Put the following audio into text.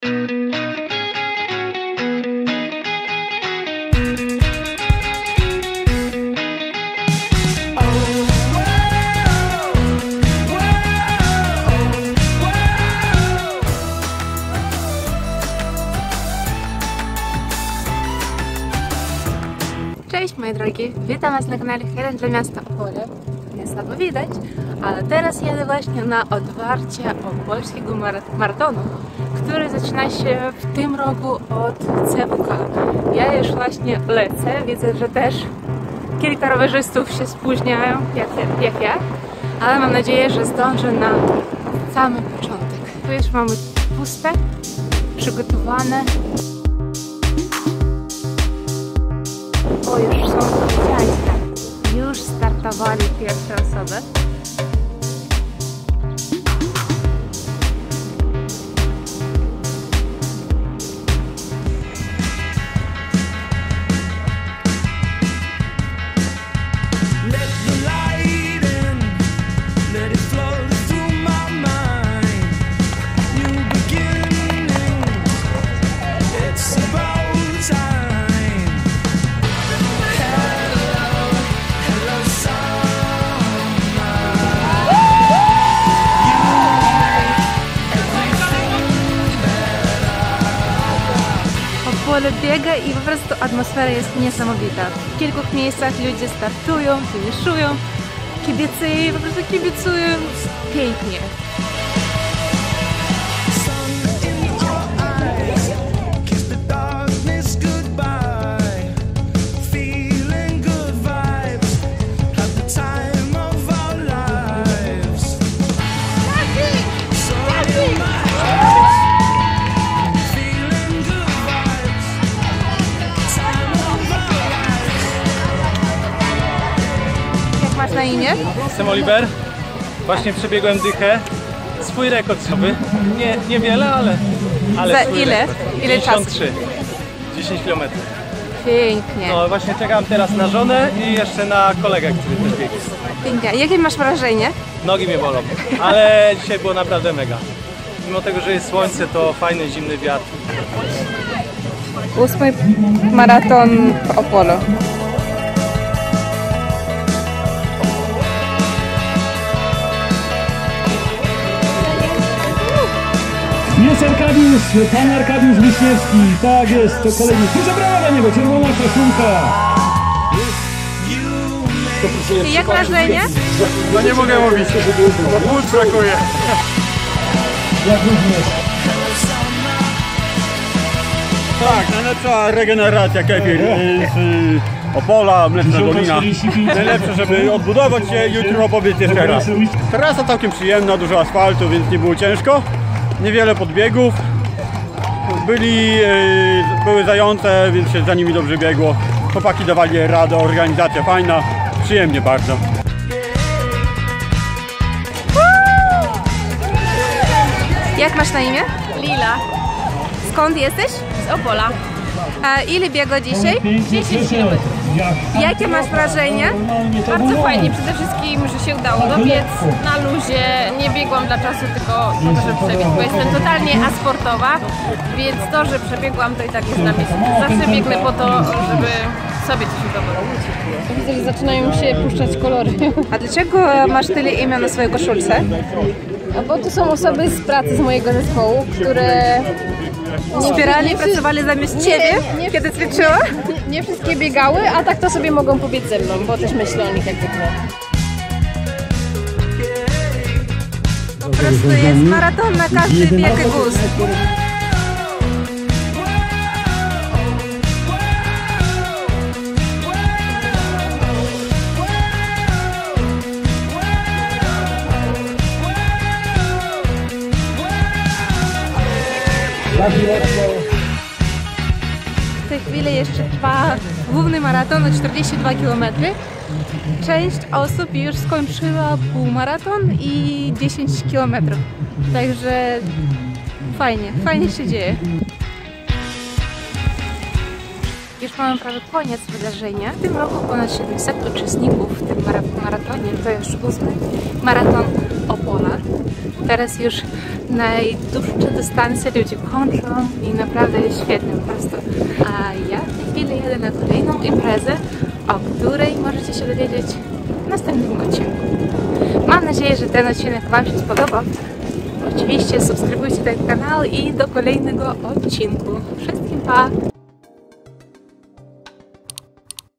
Cześć moi drogi, witam Was na kanale Jeden dla Miasta Opole. Nie słabo widać, ale teraz jadę właśnie na otwarcie opolskiego maratonu, który zaczyna się w tym roku od CWK. Ja już właśnie lecę, widzę, że też kilka rowerzystów się spóźniają, jak ja, ale mam nadzieję, że zdążę na sam początek. Tu już mamy puste, przygotowane. O, już są policjanci. Już startowali pierwsze osoby. Pole biega i po prostu atmosfera jest niesamowita. W kilku miejscach ludzie startują, finiszują, kibice po prostu kibicują pięknie. Masz na imię? Jestem Oliver. Właśnie przebiegłem dychę. Swój rekord sobie. Niewiele, ale za ile? Rekord. Ile czasu? 10 km. Pięknie. No właśnie czekam teraz na żonę i jeszcze na kolegę, który też biegnie. Pięknie. Jakie masz wrażenie? Nogi mnie bolą, ale dzisiaj było naprawdę mega. Mimo tego, że jest słońce, to fajny, zimny wiatr. 8. maraton w Opolu. Jest Arkadiusz, pan Arkadiusz Wiśniewski, tak jest, to kolegi. I zabrała dla niego czerwona koszulka. Jak masz na imię? No nie mogę mówić, bo płuc brakuje. Jak również. Tak, najlepsza regeneracja kefir z Opola, Mleczna Dolina. Najlepsze, żeby odbudować się, jutro pobiec jeszcze raz. Trasa całkiem przyjemna, dużo asfaltu, więc nie było ciężko. Niewiele podbiegów. Były zające, więc się za nimi dobrze biegło. Chłopaki dawali radę, organizacja fajna, przyjemnie bardzo. Jak masz na imię? Lila, Skąd jesteś? z Opola. A ile biegło dzisiaj? 10 km. Jakie masz wrażenie? Bardzo fajnie, przede wszystkim, że się udało dobiec na luzie. Nie biegłam dla czasu, tylko po to, żeby przebiec, bo jestem totalnie asportowa, więc to, że przebiegłam, to i tak jest dla mnie super. Zawsze biegnę po to, żeby sobie coś udowodnić. Widzę, że zaczynają się puszczać kolory. A dlaczego masz tyle imion na swojej koszulce? No bo tu są osoby z pracy z mojego zespołu, które Wspierali i pracowali zamiast ciebie, kiedy ćwiczyła? Nie wszystkie biegały, a tak to sobie mogą pobiec ze mną, bo też myślę o nich jak zwykle. Po prostu jest maraton na każdy wiek i gust. W tej chwili jeszcze trwa główny maraton o 42 km. Część osób już skończyła półmaraton i 10 km. Także fajnie się dzieje. Już mamy prawie koniec wydarzenia. W tym roku ponad 700 uczestników w tym maratonie. To już 8. maraton Opola. Teraz już najdłuższe dystanse ludzie kończą i naprawdę jest świetnie po prostu. A ja w tej chwili jedę na kolejną imprezę, o której możecie się dowiedzieć w następnym odcinku. Mam nadzieję, że ten odcinek Wam się spodoba. Oczywiście subskrybujcie ten kanał i do kolejnego odcinku. Wszystkim pa!